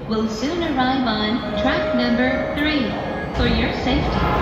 will soon arrive on track number 3. For your safety,